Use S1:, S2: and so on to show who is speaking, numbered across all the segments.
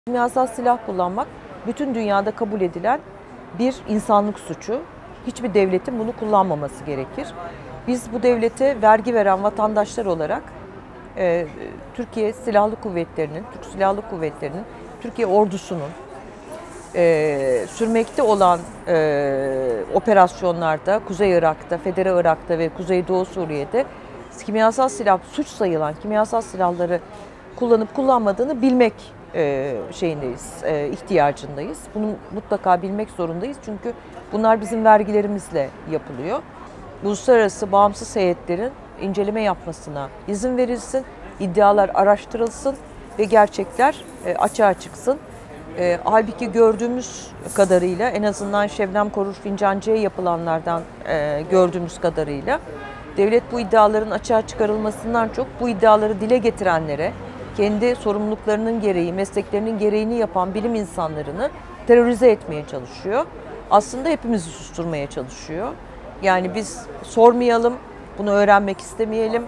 S1: Kimyasal silah kullanmak bütün dünyada kabul edilen bir insanlık suçu. Hiçbir devletin bunu kullanmaması gerekir. Biz bu devlete vergi veren vatandaşlar olarak Türkiye Silahlı Kuvvetleri'nin, Türk Silahlı Kuvvetleri'nin, Türkiye ordusunun sürmekte olan operasyonlarda, Kuzey Irak'ta, Federe Irak'ta ve Kuzeydoğu Suriye'de kimyasal silah, suç sayılan kimyasal silahları kullanıp kullanmadığını bilmek ihtiyacındayız. Bunu mutlaka bilmek zorundayız çünkü bunlar bizim vergilerimizle yapılıyor. Uluslararası bağımsız heyetlerin inceleme yapmasına izin verilsin, iddialar araştırılsın ve gerçekler açığa çıksın. Halbuki gördüğümüz kadarıyla, en azından Şebnem Korur Fincancı'ya yapılanlardan gördüğümüz kadarıyla, devlet bu iddiaların açığa çıkarılmasından çok bu iddiaları dile getirenlere, kendi sorumluluklarının gereği, mesleklerinin gereğini yapan bilim insanlarını terörize etmeye çalışıyor. Aslında hepimizi susturmaya çalışıyor. Yani biz sormayalım, bunu öğrenmek istemeyelim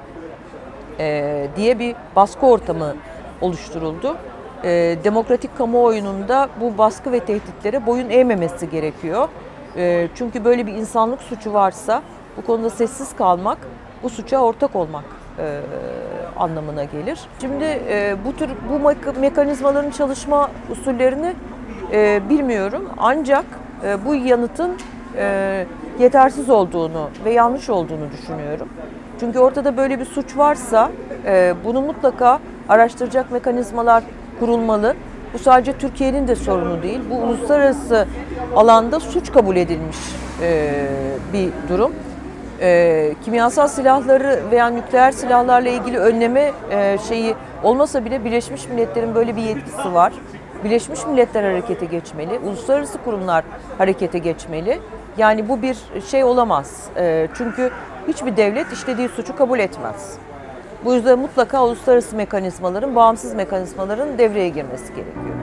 S1: diye bir baskı ortamı oluşturuldu. Demokratik kamuoyunun da bu baskı ve tehditlere boyun eğmemesi gerekiyor. Çünkü böyle bir insanlık suçu varsa bu konuda sessiz kalmak, bu suça ortak olmak anlamına gelir. Şimdi bu mekanizmaların çalışma usullerini bilmiyorum. Ancak bu yanıtın yetersiz olduğunu ve yanlış olduğunu düşünüyorum. Çünkü ortada böyle bir suç varsa bunu mutlaka araştıracak mekanizmalar kurulmalı. Bu sadece Türkiye'nin de sorunu değil. Bu uluslararası alanda suç kabul edilmiş bir durum. Kimyasal silahları veya nükleer silahlarla ilgili önleme şeyi olmasa bile Birleşmiş Milletler'in böyle bir yetkisi var. Birleşmiş Milletler harekete geçmeli, uluslararası kurumlar harekete geçmeli. Yani bu bir şey olamaz. Çünkü hiçbir devlet işlediği suçu kabul etmez. Bu yüzden mutlaka uluslararası mekanizmaların, bağımsız mekanizmaların devreye girmesi gerekiyor.